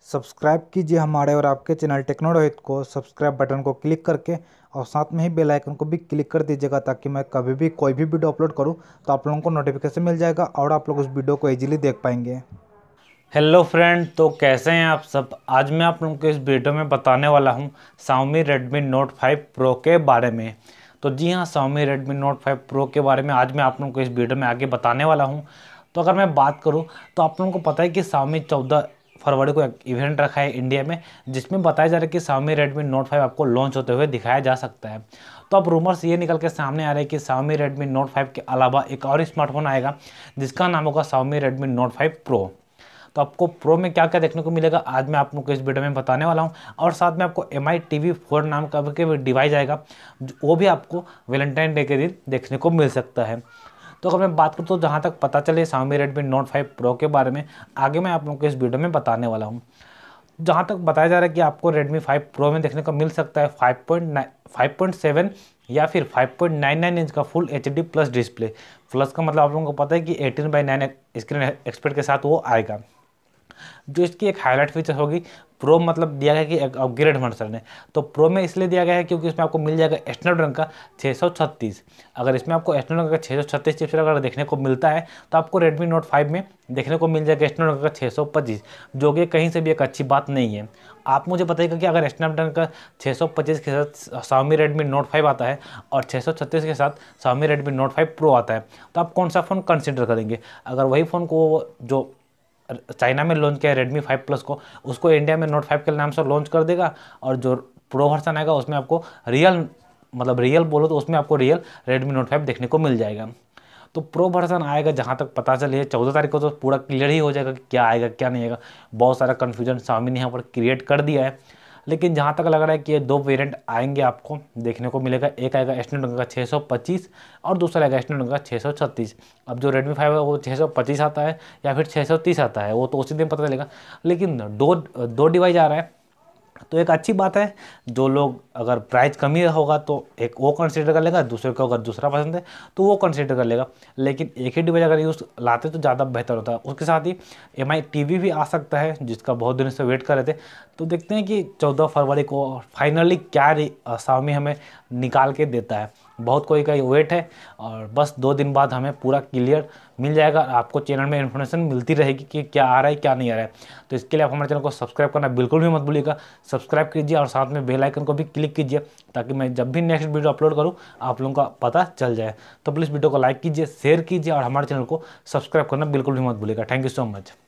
Subscribe कीजिए हमारे और आपके चैनल टेक्नोरोहित को सब्सक्राइब बटन को क्लिक करके और साथ में ही बेल आइकन को भी क्लिक कर दीजिएगा ताकि मैं कभी भी कोई भी वीडियो अपलोड करूं तो आप लोगों को नोटिफिकेशन मिल जाएगा और आप लोग उस वीडियो को इजीली देख पाएंगे। हेलो फ्रेंड, तो कैसे हैं आप सब। आज मैं आप लोगों को इस वीडियो में बताने वाला हूं Xiaomi Redmi Note 5 Pro के बारे में। तो जी हाँ, Xiaomi Redmi Note 5 Pro के बारे में आज मैं आप लोगों को इस वीडियो में आगे बताने वाला हूं। तो अगर मैं बात करूं तो आप लोगों को पता है कि Xiaomi 14 फरवरी को एक इवेंट रखा है इंडिया में, जिसमें बताया जा रहा है कि Xiaomi Redmi Note 5 आपको लॉन्च होते हुए दिखाया जा सकता है। तो अब रूमर्स ये निकल के सामने आ रहे हैं कि Xiaomi Redmi Note 5 के अलावा एक और स्मार्टफोन आएगा जिसका नाम होगा Xiaomi Redmi Note 5 Pro। तो आपको प्रो में क्या क्या देखने को मिलेगा आज मैं आप लोगों को इस वीडियो में बताने वाला हूं। और साथ में आपको MI TV4 नाम का भी डिवाइस आएगा, वो भी आपको वैलेंटाइन डे के दिन देखने को मिल सकता है। तो अगर मैं बात करूँ तो जहाँ तक पता चले Xiaomi Redmi Note 5 Pro के बारे में आगे मैं आप लोगों को इस वीडियो में बताने वाला हूँ। जहाँ तक बताया जा रहा है कि आपको Redmi 5 Pro में देखने को मिल सकता है 5.7 या फिर 5.99 इंच का full HD plus display. Plus का मतलब आप लोगों को पता है कि 18:9 स्क्रीन एक्सपर्ट के साथ वो आएगा। जो इसकी एक हाईलाइट फीचर होगी, प्रो मतलब दिया गया है कि एक अपग्रेड वर्जन है। तो प्रो में इसलिए दिया गया है क्योंकि इसमें आपको मिल जाएगा स्नैपड्रैगन का 636। अगर इसमें आपको स्नैपड्रैगन का 636 चिपसेट अगर देखने को मिलता है तो आपको Redmi Note 5 में देखने को मिल जाएगा स्नैपड्रैगन का 625, जो कि कहीं से भी एक अच्छी बात नहीं है। आप मुझे बताइएगा कि अगर स्नैपड्रैगन का 625 के साथ Xiaomi Redmi Note 5 आता है और 636 के साथ Xiaomi Redmi Note 5 Pro आता है तो आप कौन सा फ़ोन कंसिडर करेंगे। अगर वही फ़ोन को जो चाइना में लॉन्च किया है Redmi 5 Plus को, उसको इंडिया में Note 5 के नाम से लॉन्च कर देगा और जो प्रो वर्सन आएगा उसमें आपको रियल बोलो तो उसमें आपको रियल Redmi Note 5 देखने को मिल जाएगा। तो प्रो वर्सन आएगा जहाँ तक पता चले 14 तारीख को, तो पूरा क्लियर ही हो जाएगा कि क्या आएगा क्या नहीं आएगा। बहुत सारा कन्फ्यूजन Xiaomi ने यहाँ पर क्रिएट कर दिया है, लेकिन जहाँ तक लग रहा है कि ये दो वेरिएंट आएंगे आपको देखने को मिलेगा। एक आएगा स्नैपड्रैगन का 625 और दूसरा आएगा स्नैपड्रैगन का 636। अब जो Redmi 5 है वो 625 आता है या फिर 630 आता है वो तो उसी दिन पता चलेगा, लेकिन दो डिवाइस आ रहा है तो एक अच्छी बात है। जो लोग अगर प्राइस कमी होगा तो एक वो कंसीडर कर लेगा, दूसरे को अगर दूसरा पसंद है तो वो कंसीडर कर लेगा। लेकिन एक ही डिवाइस अगर यूज़ लाते तो ज़्यादा बेहतर होता है। उसके साथ ही MI TV भी आ सकता है जिसका बहुत दिन से वेट कर रहे थे। तो देखते हैं कि 14 फरवरी को फाइनली क्या Xiaomi हमें निकाल के देता है। बहुत कोई का वेट है और बस 2 दिन बाद हमें पूरा क्लियर मिल जाएगा। आपको चैनल में इन्फॉर्मेशन मिलती रहेगी कि क्या आ रहा है क्या नहीं आ रहा है। तो इसके लिए आप हमारे चैनल को सब्सक्राइब करना बिल्कुल भी मत भूलिएगा। सब्सक्राइब कीजिए और साथ में बेल आइकन को भी क्लिक कीजिए ताकि मैं जब भी नेक्स्ट वीडियो अपलोड करूँ आप लोगों का पता चल जाए। तो प्लीज़ वीडियो को लाइक कीजिए, शेयर कीजिए और हमारे चैनल को सब्सक्राइब करना बिल्कुल भी मत भूलिएगा। Thank you so much.